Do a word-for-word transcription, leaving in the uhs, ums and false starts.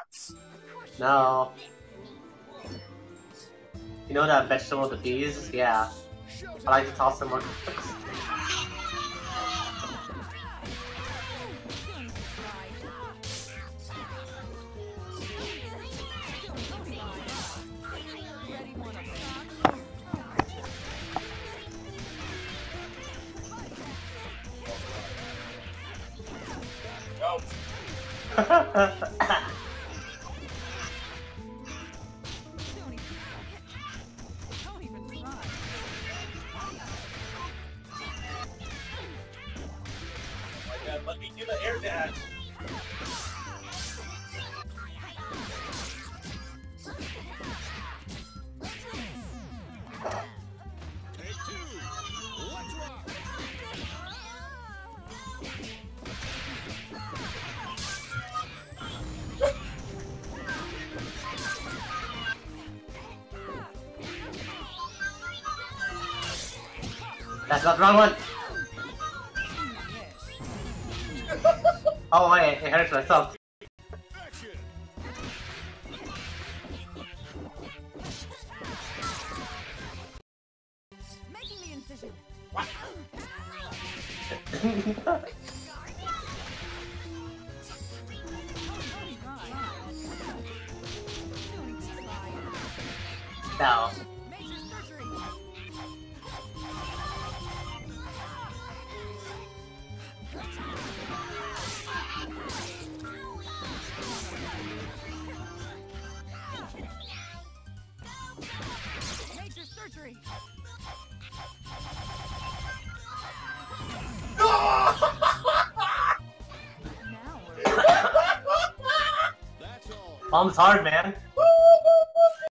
No. You know that vegetable with the peas? Yeah. I like to toss them on. Let me do the air dash. Take two. Let's rock. That's not the wrong one! Oh wait, it hurts myself. Action. Making the incision. No. Major surgery. Major surgery. Now we're That's all. Bomb's hard, man.